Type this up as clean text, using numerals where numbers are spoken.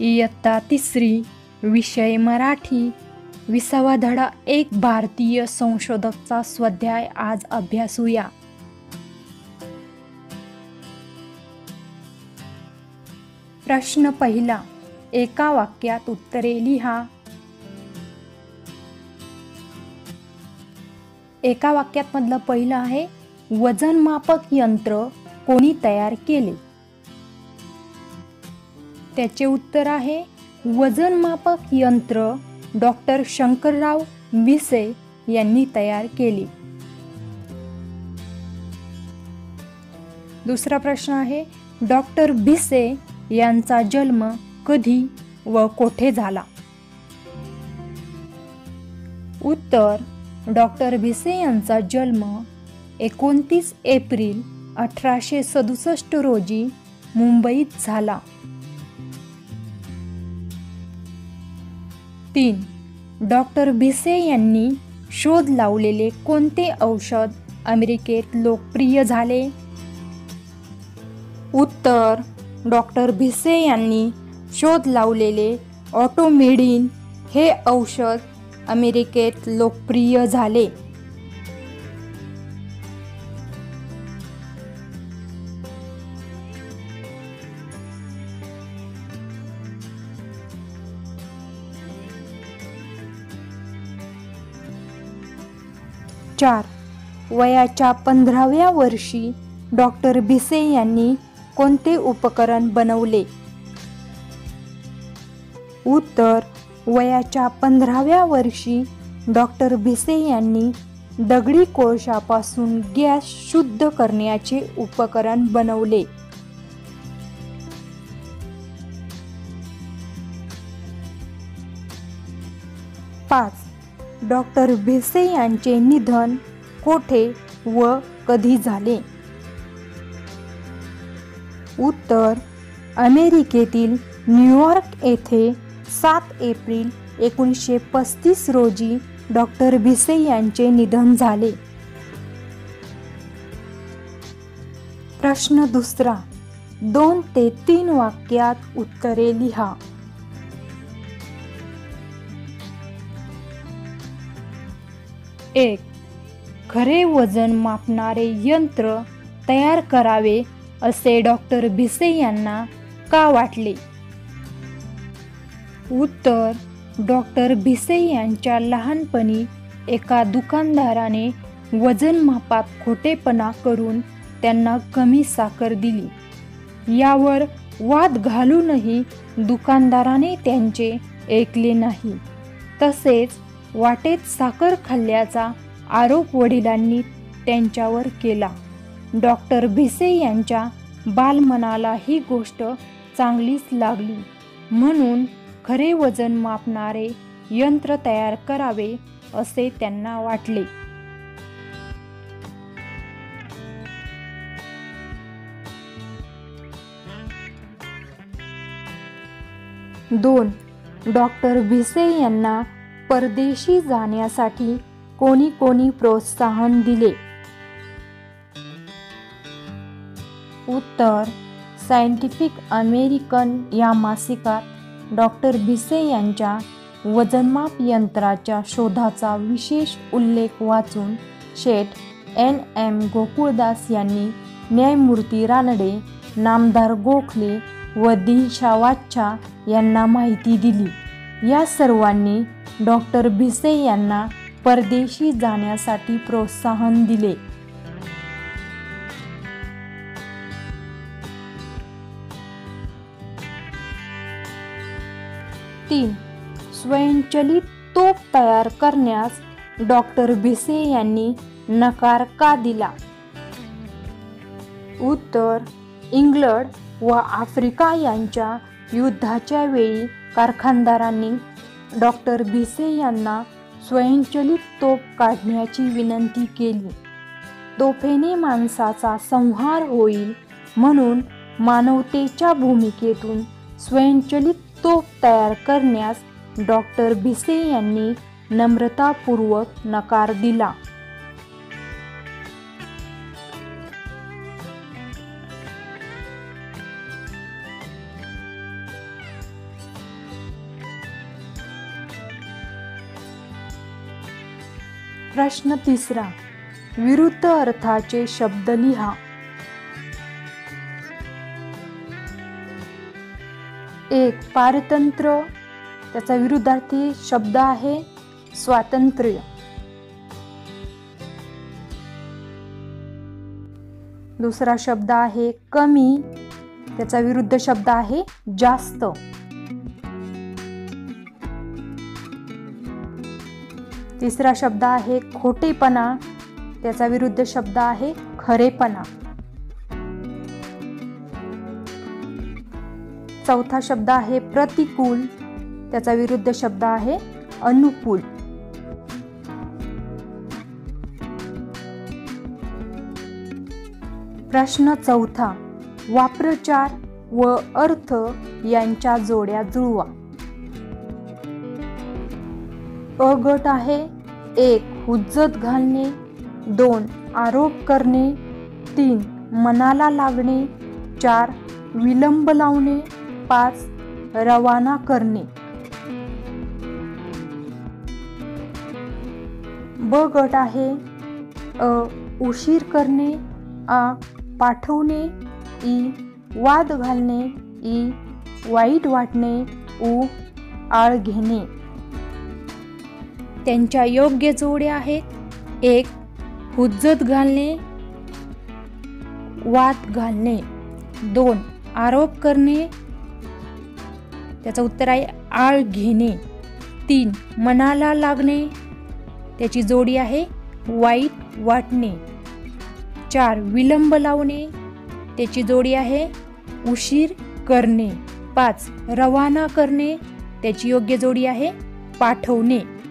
इयत्ता 3री, विषय मराठी, 20वा धडा, एक भारतीय संशोधकचा स्वाध्याय आज अभ्यासूया. प्रश्न पहिला, एका वाक्यात उत्तरे लिहा. एका वाक्यात मधलं पहिलं आहे, वजनमापक यंत्र कोणी तयार केले? त्याचे उत्तर आहे, वजनमापक यंत्र डॉक्टर शंकरराव भिसे यांनी तयार केले. दुसरा प्रश्न आहे, डॉक्टर भिसे यांचा जन्म कधी व कोठे झाला? उत्तर, डॉक्टर भिसे यांचा जन्म 29 एप्रिल 1867 रोजी मुंबईत झाला. 3. डॉक्टर भिसे यांनी शोध लावलेले कोणते औषध अमेरिकेत लोकप्रिय झाले? उत्तर, डॉक्टर भिसे यांनी शोध लावलेले ऑटोमेडिन हे औषध अमेरिकेत लोकप्रिय झाले. चार. वयाच्या 15व्या वर्षी डॉक्टर भिसे यांनी कोणते उपकरण बनवले? उत्तर, वयाच्या 15व्या वर्षी डॉक्टर भिसे यांनी दगडी कोळशापासून गॅस शुद्ध करण्याचे उपकरण बनवले. पाच. डॉक्टर भिसे यांचे निधन कोठे व कधी झाले? उत्तर, अमेरिकेतील न्यूयॉर्क येथे 7 एप्रिल 1935 रोजी डॉक्टर भिसे यांचे निधन झाले. प्रश्न दुसरा, 2 ते 3 वाक्यात उत्तरे लिहा. एक. खरे वजन मापणारे यंत्र तयार करावे असे डॉक्टर भिसे यांना का वाटले? उत्तर, डॉक्टर भिसे यांच्या लहानपणी एका दुकानदाराने वजनमापात खोटेपणा करून त्यांना कमी साखर दिली. यावर वाद घालूनही दुकानदाराने त्यांचे ऐकले नाही. तसेच वाटेत साखर खाल्ल्याचा आरोप वडिलांनी त्यांच्यावर केला. डॉक्टर भिसे यांच्या बालमनाला ही गोष्ट चांगलीच लागली, म्हणून खरे वजन मापणारे यंत्र तयार करावे असे त्यांना वाटले. 2. डॉक्टर भिसे यांना परदेशी जाण्यासाठी कोणी प्रोत्साहन दिले? उत्तर, सायंटिफिक अमेरिकन या मासिकात डॉक्टर भिसे यांच्या वजनमाप यंत्राच्या शोधाचा विशेष उल्लेख वाचून शेठ N.M. गोकुळदास यांनी न्यायमूर्ती रानडे, नामदार गोखले व दिनशा वाच्छा यांना माहिती दिली. या सर्वांनी डॉक्टर भिसे यांना परदेशी जाण्यासाठी प्रोत्साहन दिले. 3. स्वयंचलित तोफ तयार करण्यास डॉक्टर भिसे यांनी नकार का दिला? उत्तर, इंग्लंड व आफ्रिका यांच्या युद्धाच्या वेळी कारखानदारांनी डॉक्टर भिसे यांना स्वयंचलित तोफ काढण्याची विनंती केली. तोफेने माणसाचा संहार होईल म्हणून मानवतेच्या भूमिकेतून स्वयंचलित तोफ तयार करण्यास डॉक्टर भिसे यांनी नम्रतापूर्वक नकार दिला. प्रश्न तिसरा, विरुद्ध अर्थाचे शब्द लिहा. 1. पारतंत्र्य, त्याचा विरुद्धार्थी शब्द आहे स्वातंत्र्य. दुसरा शब्द आहे कमी, त्याचा विरुद्ध शब्द आहे जास्त. तिसरा शब्द आहे खोटेपणा, त्याचा विरुद्ध शब्द आहे खरेपणा. चौथा शब्द आहे प्रतिकूल, त्याचा विरुद्ध शब्द आहे अनुकूल. प्रश्न चौथा, वाप्रचार व अर्थ यांच्या जोड्या जुळवा. अ गट आहे 1. हुज्जत घालणे, 2. आरोप करणे, 3. मनाला लागणे, 4. विलंब लावणे, 5. रवाना करणे. ब गट आहे अ. उशीर करणे, आ. पाठवणे, ई. वाद घालणे, ई. वाईट वाटणे, उ. आळ घेणे. त्यांच्या योग्य जोड्या आहेत. 1. हुज्जत घालणे, वाद घालणे. 2. आरोप करणे, त्याचं उत्तर आहे आळ घेणे. 3. मनाला लागणे, त्याची जोडी आहे वाईट वाटणे. 4. विलंब लावणे, त्याची जोडी आहे उशीर करणे. 5. रवाना करणे, त्याची योग्य जोडी आहे पाठवणे.